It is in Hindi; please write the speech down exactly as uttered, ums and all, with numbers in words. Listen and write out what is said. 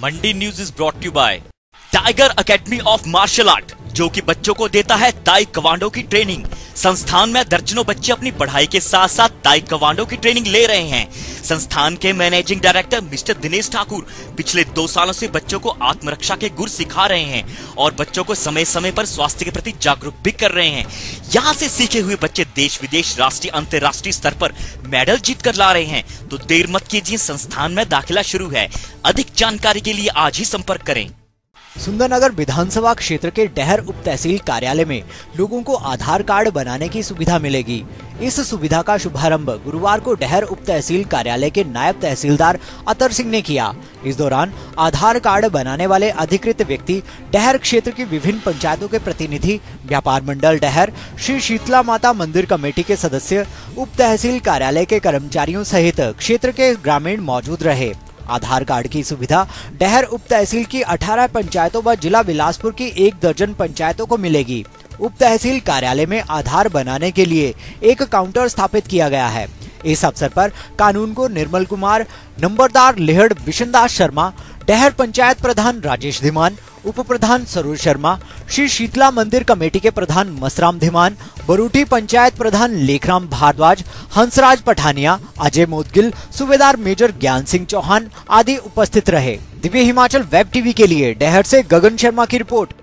Mandi news is brought you by Tiger Academy of Martial Art, जो कि बच्चों को देता है ताई कवांडो की ट्रेनिंग। संस्थान में दर्जनों बच्चे अपनी पढ़ाई के साथ साथ ताई कवांडो की ट्रेनिंग ले रहे हैं। संस्थान के managing director mister Dinesh Thakur पिछले दो सालों से बच्चों को आत्मरक्षा के गुर सिखा रहे हैं और बच्चों को समय समय पर स्वास्थ्य के प्रति जागरूक भी कर रहे हैं। यहाँ से सीखे हुए बच्चे देश विदेश, राष्ट्रीय अंतर्राष्ट्रीय स्तर पर मेडल जीत कर ला रहे हैं। तो देर मत कीजिए, संस्थान में दाखिला शुरू है। अधिक जानकारी के लिए आज ही संपर्क करें। सुंदरनगर विधानसभा क्षेत्र के डहर उप तहसील कार्यालय में लोगों को आधार कार्ड बनाने की सुविधा मिलेगी। इस सुविधा का शुभारंभ गुरुवार को डहर उप तहसील कार्यालय के नायब तहसीलदार अतर सिंह ने किया। इस दौरान आधार कार्ड बनाने वाले अधिकृत व्यक्ति डहर क्षेत्र की विभिन्न पंचायतों के प्रतिनिधि, व्यापार मंडल डहर, श्री शीतला माता मंदिर कमेटी के सदस्य, उप तहसील कार्यालय के कर्मचारियों सहित क्षेत्र के ग्रामीण मौजूद रहे। आधार कार्ड की सुविधा डहर उप तहसील की अठारह पंचायतों व जिला बिलासपुर की एक दर्जन पंचायतों को मिलेगी। उप तहसील कार्यालय में आधार बनाने के लिए एक काउंटर स्थापित किया गया है। इस अवसर पर कानून को निर्मल कुमार, नंबरदार लेहड़ बिशनदास शर्मा, डहर पंचायत प्रधान राजेश धीमान, उप प्रधान सरोज शर्मा, श्री शीतला मंदिर कमेटी के प्रधान मसराम धीमान, बरूटी पंचायत प्रधान लेखराम भारद्वाज, हंसराज पठानिया, अजय मोदगिल, सूबेदार मेजर ज्ञान सिंह चौहान आदि उपस्थित रहे। दिव्य हिमाचल वेब टीवी के लिए डहर से गगन शर्मा की रिपोर्ट।